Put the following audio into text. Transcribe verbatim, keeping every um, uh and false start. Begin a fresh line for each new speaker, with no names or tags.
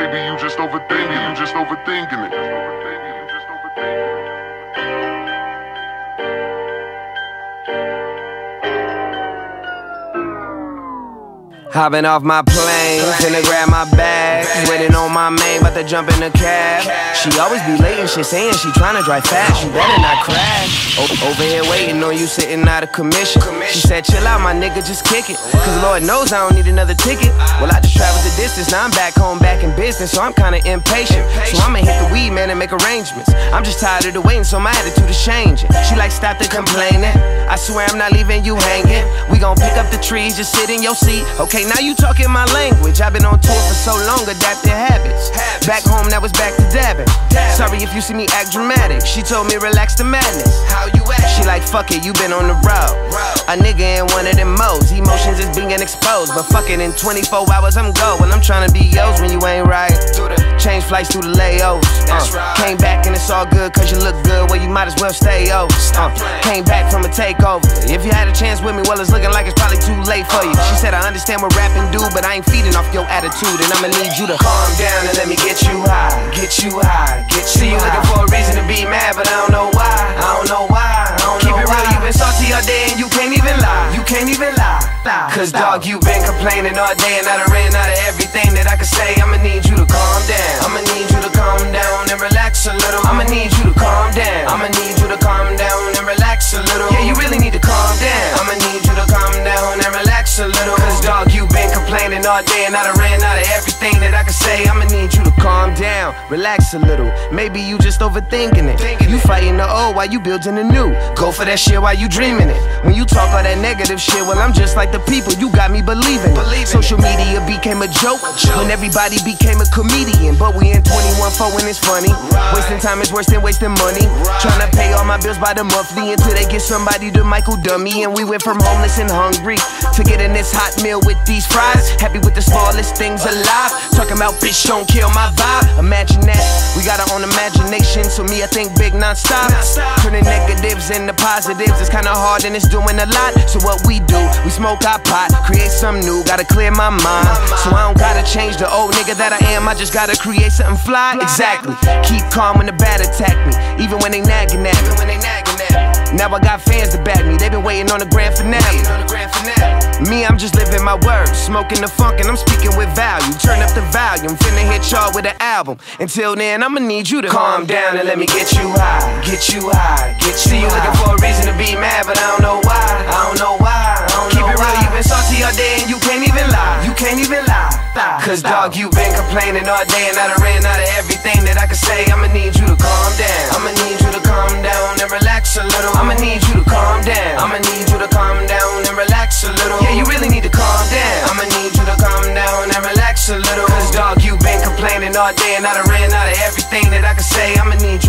maybe you just overthinking, you just overthinking it.
Hopping off my plane, finna grab my bag. Waiting on my main, bout to jump in the cab. She always be late and shit, saying she tryna drive fast. You better not crash. O over here waiting on you, sitting out of commission. She said, chill out, my nigga, just kick it. Cause Lord knows I don't need another ticket. Well, I just traveled the distance, now I'm back home, back in business. So I'm kinda impatient. So I'ma hit the weed, man, and make arrangements. I'm just tired of the waiting, so my attitude is changing. She like, stop the complaining. I swear I'm not leaving you hanging. We gon' pick up the trees, just sit in your seat. Okay, now you talking my language. I've been on tour for so long, adapted habits. Back home, now it's back to dabbing. Sorry if you see me act dramatic. She told me relax the madness. How you act? She like, fuck it, you been on the road. A nigga ain't one of them modes. Emotions is being exposed. But fuck it, in twenty-four hours I'm go. When I'm trying to be yours when you ain't right. Change flights through the layovers. Uh, came back and it's all good cause you look good. Well, you might as well stay over. Uh, came back from a takeover. If you had a chance with me, well, it's looking like it's probably too late for you. She said, I understand what rapping do, but I ain't feeding off your attitude. And I'ma need you to calm down and let me get you high. Get you high, get you See you high. Looking for a reason to be mad, but I don't know why. I don't know why. I don't Keep know it real, why. You been salty all day and you can't even lie. You can't even lie. Cause dog, you been complaining all day and I done ran out of everything that I could say. I'ma need you to calm down. I'ma need you to calm down and relax a little. I'ma need you to calm down. I'ma need you to calm down and relax a little. Yeah, you really need to calm down. I'ma need you to calm down and relax a little. Cause dog, you been complaining all day and I done ran out of everything that I could say. I'ma need you to calm down, relax a little. Maybe you just overthinking it. You fighting the old while you building the new. Go for that shit while you dreaming it. When you talk all that negative shit, well, I'm just like the people, you got me believing it. Social media became a joke when everybody became a comedian. But we in twenty-one four when it's funny. Wasting time is worse than wasting money. Trying to pay all my bills by the monthly until they get somebody to Michael Dummy. And we went from homeless and hungry to getting this hot meal with these fries. Happy with the smallest things alive. Talking about bitch don't kill my vibe. Imagine that, we got our own imagination. So me, I think big non-stop. Turning negatives into positives. It's kinda hard and it's doing a lot. So what we do, we smoke our pot, create something new. Gotta clear my mind, so I don't gotta change the old nigga that I am. I just gotta create something fly. Exactly, keep calm when the bad attack me, even when they nagging at me. Now I got fans to back me, they been waiting on the grand finale. Me, I'm just living my words, smoking the funk and I'm speaking with value. Turn up the volume, finna hit y'all with an album. Until then, I'ma need you to calm down and let me get you high. Get you high, get you See you high. Looking for a reason to be mad, but I don't know why. I don't know why. I don't Keep know it real, you been salty all day and you can't even lie. You can't even lie. Cause dog, you been complaining all day and I done ran out of everything that I could say. I'ma need you to calm down. I'ma need you to calm down and relax a little. I'ma need you to calm down. I'ma need you to calm down and relax a little. Yeah, you really need to calm down. I'ma need you to calm down and relax a little. Cause dog, you been complaining all day and I done ran out of everything that I could say. I'ma need you